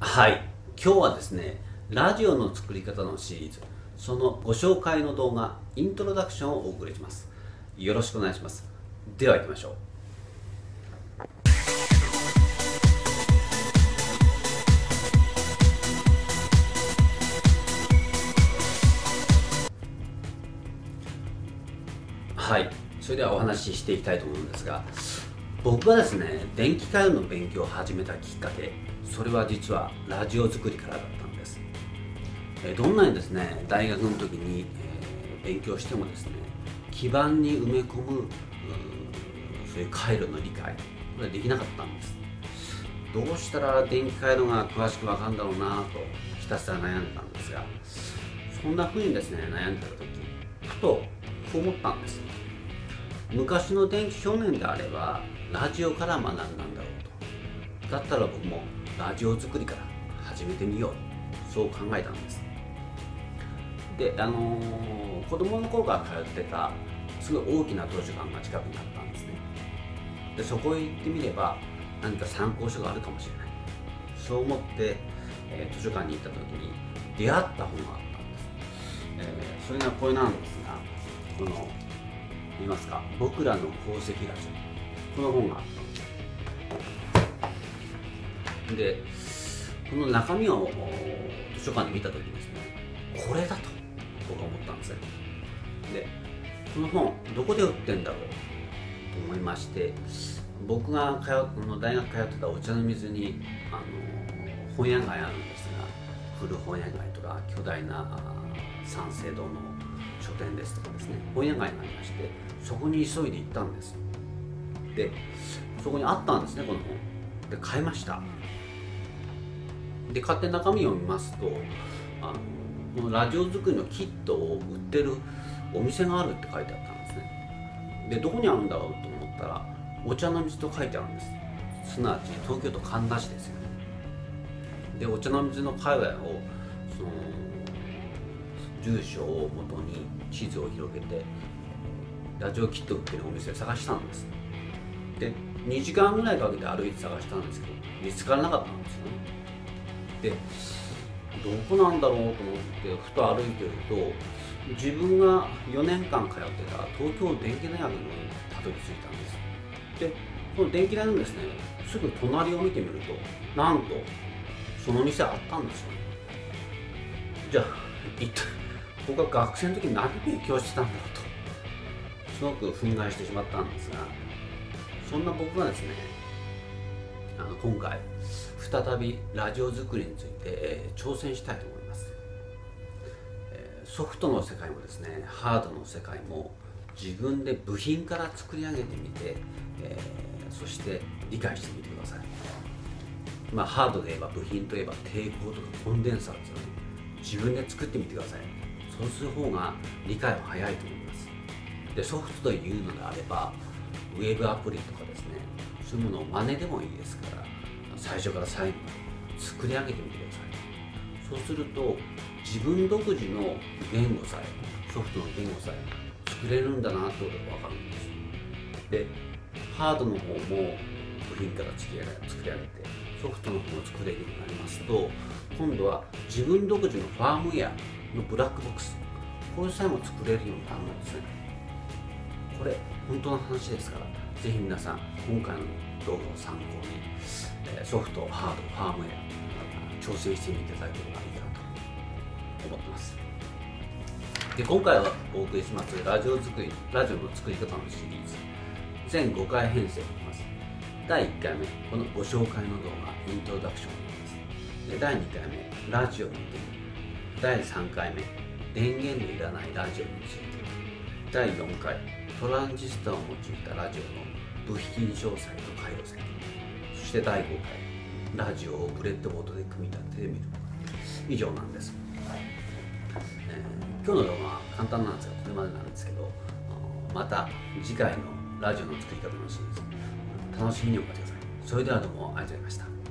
はい、今日はですね、ラジオの作り方のシリーズ、そのご紹介の動画、イントロダクションをお送りします。よろしくお願いします。では行きましょう。はい、それではお話ししていきたいと思うんですが、僕がですね、電気回路の勉強を始めたきっかけ、それは実はラジオ作りからだったんです。どんなにですね、大学の時に、勉強してもですね、基盤に埋め込むそういう回路の理解、これはできなかったんです。どうしたら電気回路が詳しく分かるんだろうなとひたすら悩んでたんですが、そんな風にですね、悩んでた時、ふとこう思ったんです。昔の電気少年であればラジオから学んだんだろうと。だったら僕もラジオ作りから始めてみよう、そう考えたんです。で、子供の頃から通ってたすごい大きな図書館が近くにあったんですね。でそこへ行ってみれば何か参考書があるかもしれない、そう思って、図書館に行った時に出会った本があったんです。それがこれなんですが、この見ますか、僕らの功績ラジオ、この本があったんで、この中身を図書館で見た時にですね、これだと僕は思ったんですよ。でこの本どこで売ってんだろうと思いまして、僕が大学通ってたお茶の水に本屋街あるんですが、古本屋街とか巨大な三省堂の書店ですとかですね、本屋街がありまして、そこに急いで行ったんです。でそこにあったんですね、この本で。買いました。で買って中身を見ますと、このラジオ作りのキットを売ってるお店があるって書いてあったんですね。でどこにあるんだろうと思ったら、お茶の水と書いてあるんです。すなわち東京都神田市ですよね。でお茶の水の界隈をその住所をもとに地図を広げてラジオキット売ってるお店を探したんです。で2時間ぐらいかけて歩いて探したんですけど、見つからなかったんですよね。でどこなんだろうと思ってふと歩いてると、自分が4年間通ってた東京電機大学にたどり着いたんです。でこの電気大のですね、すぐ隣を見てみると、なんとその店あったんですよね。じゃあ一体僕は学生の時に何勉強してたんだろうと、すごく憤慨してしまったんですが、そんな僕がですね、今回再びラジオ作りについて、挑戦したいと思います。ソフトの世界もですね、ハードの世界も自分で部品から作り上げてみて、そして理解してみてください。ハードで言えば部品といえば抵抗とかコンデンサーですよね。自分で作ってみてください。そうする方が理解は早いと思います。でソフトというのであればウェブアプリとかですね、そういうものを真似でもいいですから、最初から最後まで作り上げてみてください。そうすると自分独自の言語さえ、ソフトの言語さえ作れるんだなってことが分かるんです。でハードの方も部品から作り上げて、ソフトの方を作れるようになりますと、今度は自分独自のファームウェアのブラックボックス、これさえも作れるようになるんですね。これ本当の話ですから、ぜひ皆さん今回の動画を参考に、ソフト、ハード、ファームウェア挑戦してみていただければいいかなと思ってます。で今回はお送りしますラジオの作り方のシリーズ、全5回編成になります。第1回目、このご紹介の動画、イントロダクションになります。で第2回目、ラジオについて、第3回目、電源のいらないラジオについて、第4回、トランジスタを用いたラジオの部品詳細と回路設計、そして第5回、ラジオをブレッドボードで組み立ててみる。以上なんです。今日の動画は簡単なんですが、これまでなんですけど、また次回のラジオの作り方のシリーズ、楽しみにお待ちください。それではどうもありがとうございました。